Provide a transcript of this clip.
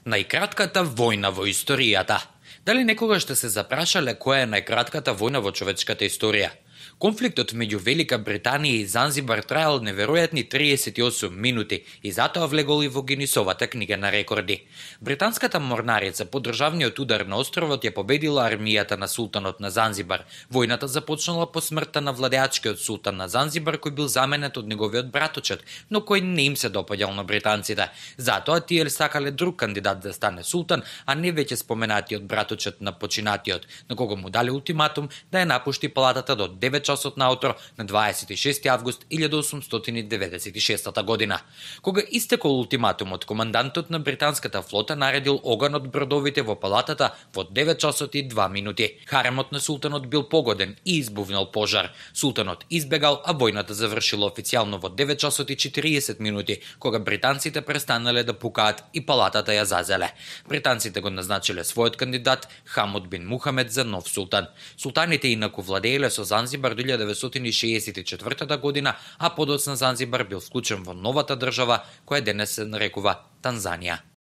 Најкратката војна во историјата. Дали некогаш сте се запрашале која е најкратката војна во човечката историја? Конфликтот меѓу Велика Британија и Занзибар траел неверојатни 38 минути и затоа влегол и во Гинисовата книга на рекорди. Британската морнарица по државниот удар на островот ја победила армијата на султанот на Занзибар. Војната започнала по смртта на владеачкиот султан на Занзибар, кој бил заменет од неговиот браточет, но кој не им се допаѓал на британците. Затоа тие сакале друг кандидат да стане султан, а не веќе споменатиот браточет на починатиот, на кого му дали ултиматум да ја напушти палатата до 9 часот наутро на 26 август 1896 година. Кога истекол ултиматумот, командантот на британската флота наредил оган од бродовите во палатата во 9 часот и 2 минути. Харемот на султанот бил погоден и избувнал пожар. Султанот избегал, а војната завршила официјално во 9 часот и 40 минути, кога британците престанале да пукаат и палатата ја зазеле. Британците го назначиле својот кандидат Хамуд бин Мухамед за нов султан. Султаните инаку владееле со Занзибар до 1964 година, а подоцна Занзибар бил вклучен во новата држава која денес се нарекува Танзанија.